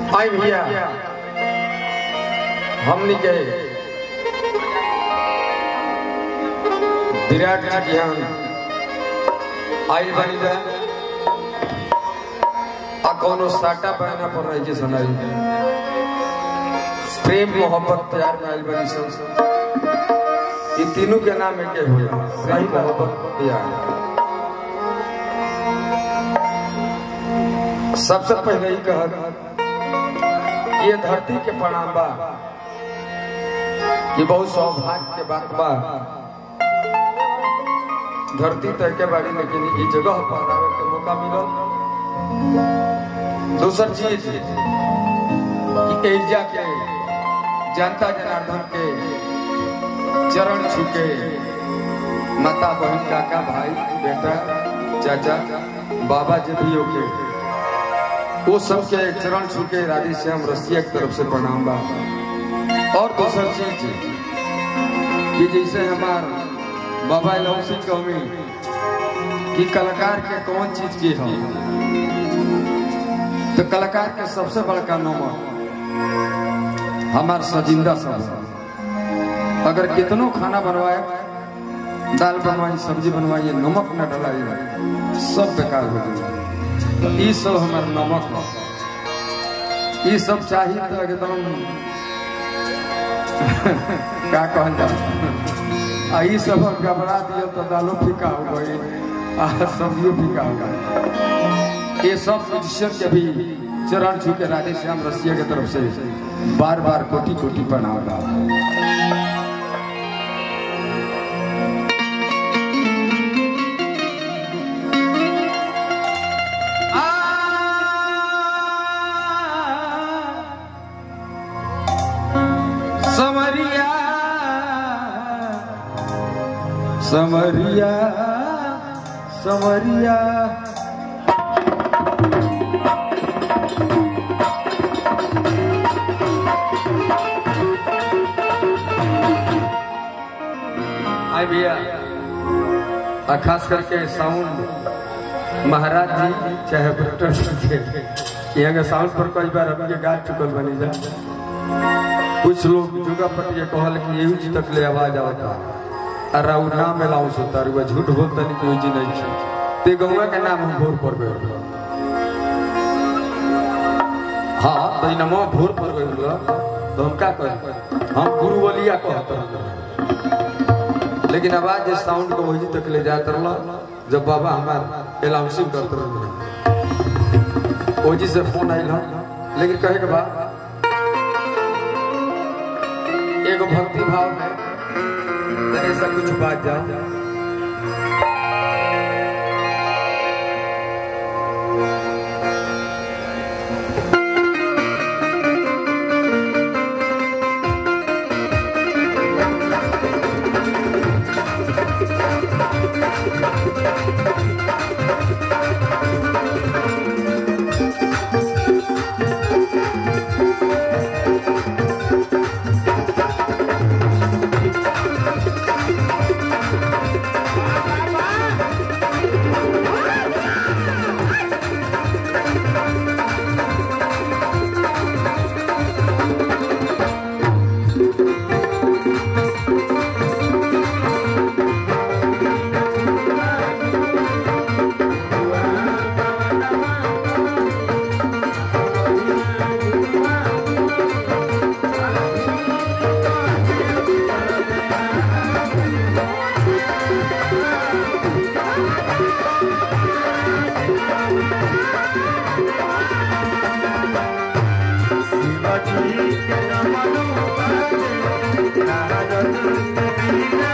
आई भैया हमनी के विराट जी ज्ञान आई बनी जा कोनो साटा बहना पर रही के सुनाई प्रेम मोहब्बत प्यार में आई बनी सब ये तीनों के नाम एक होला प्रेम मोहब्बत प्यार। सबसे पहले ही कहा ये धरती के प्रणाम बा कि बहुत सौभाग्य के बात बा धरती तक के बाड़ी लेकिन ये जगह पर आवे के मौका मिलो। दूसर चीज कि एजा के जनता जनार्दन के चरण छूके माता बहन काका भाई बेटा चाचा बाबा जी भी होके वो सबके चरण छूके राधे श्याम रसिया की तरफ से प्रणाम बा। और दूसर चीज कि जैसे हमार बाबा लौसी कमी कि कलाकार के कौन चीज की है तो कलाकार के सबसे बड़का नमक हमार सजिंदा सब अगर कितनो खाना बनवाए दाल बनवाई सब्जी बनवाई नमक न डलाई सब बेकार हो जाए। तो ये सब हमार नमक ये सब चाहिए तो एकदम क्या कहल जाए ये सब घबरा दियो तो दालों फीका हो गई सब्जियों फीका हो गई। ये सब ईश्वर के भी चरण छूके राधे श्याम रसिया की तरफ से बार बार कोटि कोटि प्रणाम बा। समरिया समरिया समरिया आई भैया खास करके साउंड महाराज जी चाहे ब्रिटेन के यहाँ साउंड पर कई बार अभी गा चुकल बनी जा। कुछ लोग जुगा पटिया कहल कि यही जी तक ले आवाज आवता अरे वो नाम अलाउंस होता है झूठ बोलता नहीं कोई जी नहीं छे ते गौवा के नाम हम भोर पर गए। हाँ तो नमो भोर पर गए तो हम क्या कहें हम गुरु वलिया कहते लेकिन आवाज इस साउंड को वही तक ले जाता रहा जब बाबा हमार अलाउंसिंग करते रहे ओजी से फोन आयल लेकिन कहे के बाद एगो भक्ति भाव में ऐसा कुछ बात जाओ। Thank you.